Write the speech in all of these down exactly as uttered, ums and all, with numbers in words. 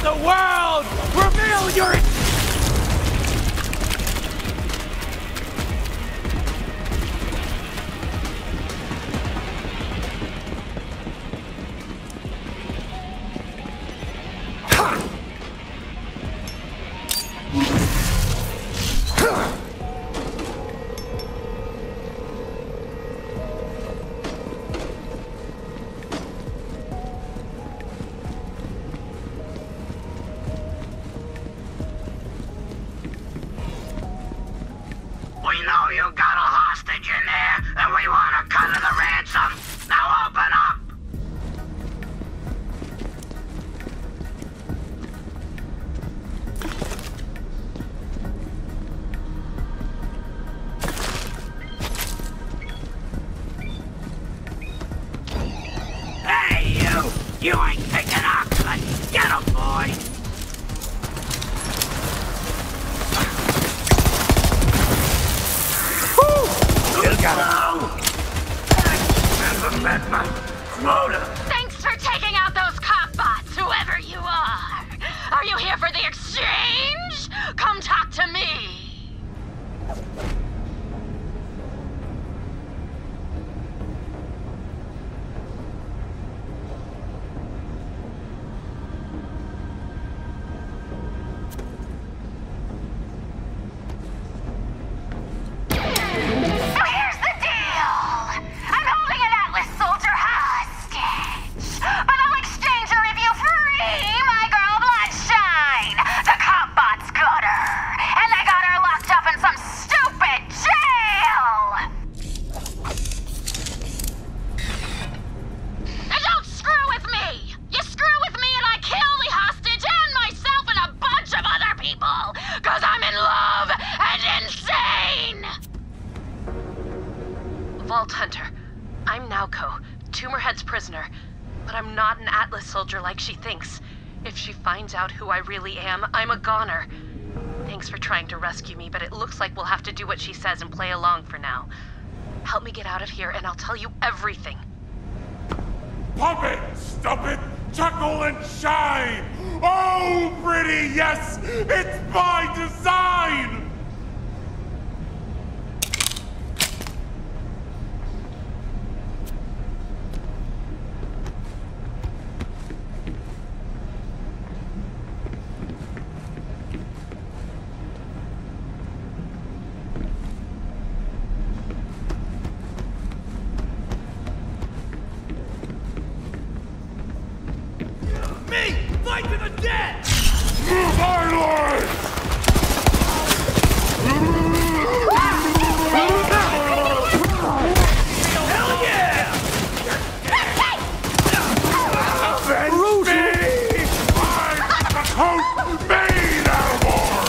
the world! Reveal your... You ain't picking oxen! Get him, boy! Woo! You got him! Thanks for taking out those cop bots, whoever you are! Are you here for the exchange? Come talk to me! Soldier like she thinks. If she finds out who I really am, I'm a goner. Thanks for trying to rescue me, but it looks like we'll have to do what she says and play along for now. Help me get out of here and I'll tell you everything. Pump it! Stump it! Chuckle and shine! Oh, pretty, yes! It's by design! Fight to the death! Move onward! Hell yeah! Avenge me! I'm the coat made out of ore!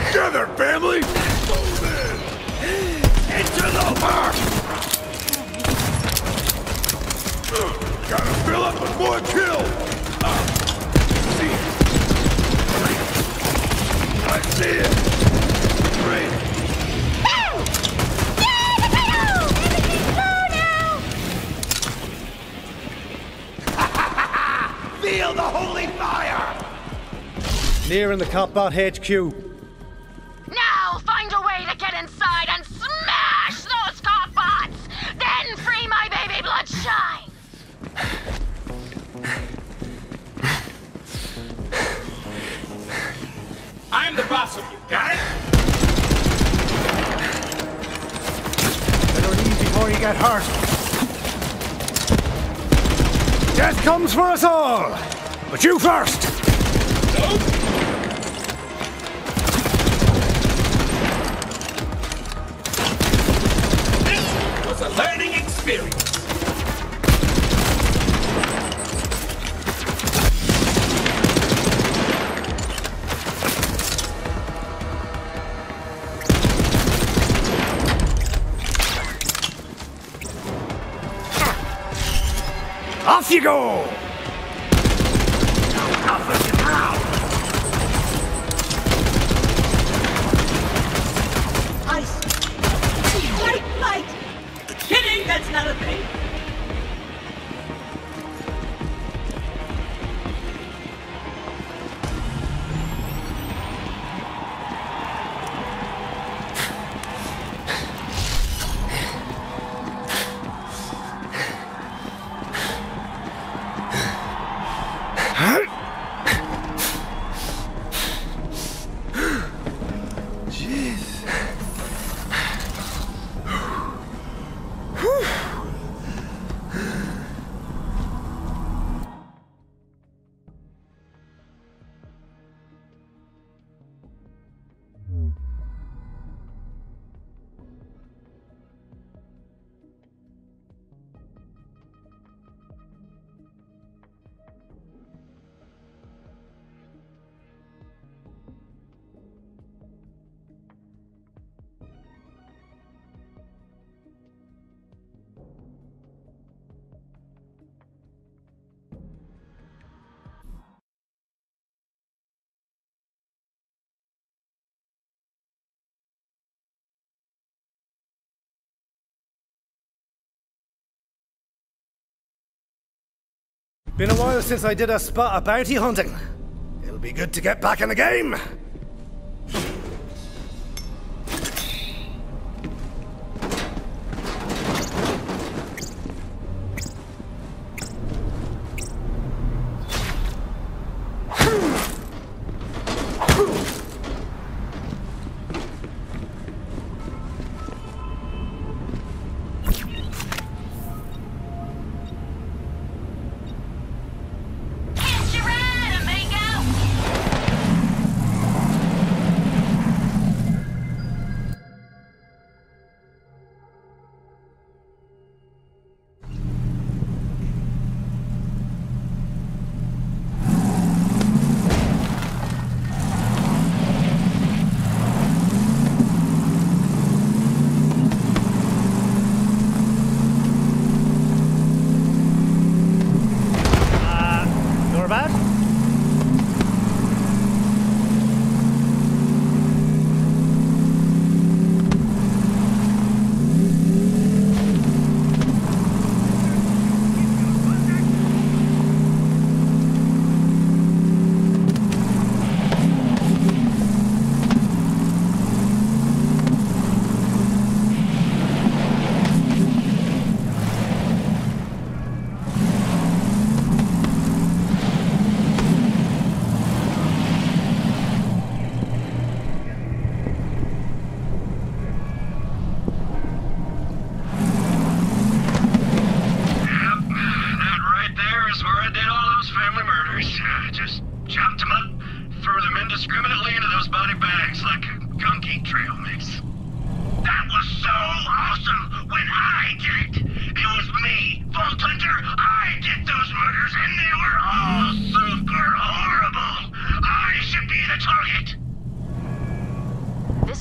together, family! Move in! Into the mark! Gotta fill up with more kills! Uh, see it! I see it! Great! Boom! Yay, potato! Everything's blue now! Feel the holy fire! Near in the Copbot H Q. Now find a way to get inside and smash those cop bots! Then free my baby Bloodshine! I'm the boss of you, got it? Better leave before you get hurt. Death comes for us all! But you first! Nope. This was a learning experience. Off you go! Ice! Light, light! Kidding, that's not a thing! Been a while since I did a spot of bounty hunting. It'll be good to get back in the game.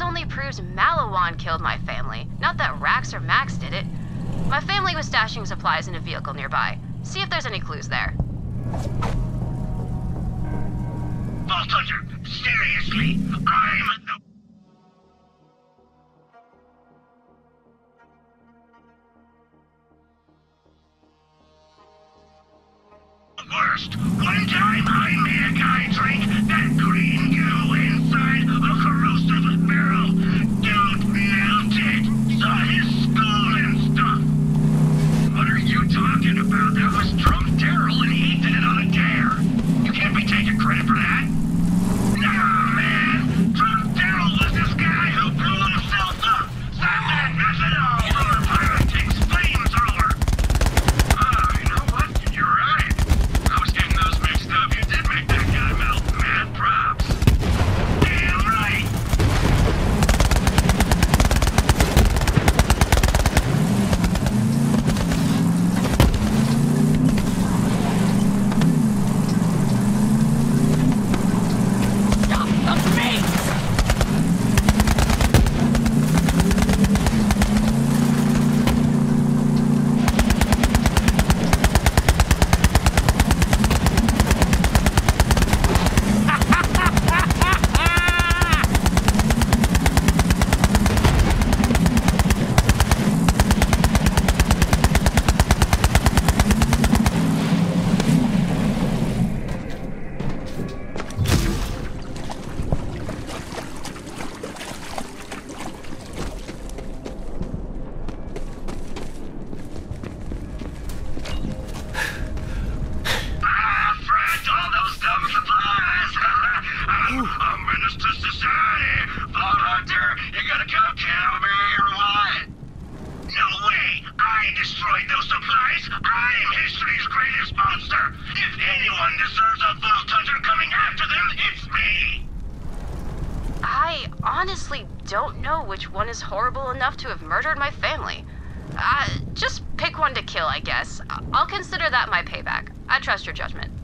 only proves Malawan killed my family, not that Rax or Max did it. My family was stashing supplies in a vehicle nearby. See if there's any clues there. Vault Hunter, seriously, I'm the... worst. One time I made a guy drink that green goo inside a corrosive barrel. Dude melted. Saw his skull and stuff. What are you talking about? That was drunk Daryl and he did it on a dare. You can't be taking credit for that. Nah, man. Drunk Daryl was this guy who blew himself up. Stop that methanol or pyrotechnics flamethrower. Ah, you know what? You're right. I was getting those mixed up. You did make that guy melt. Mad props. Damn right. Stop the beat! Don't know which one is horrible enough to have murdered my family. Uh, just pick one to kill, I guess. I'll consider that my payback. I trust your judgment.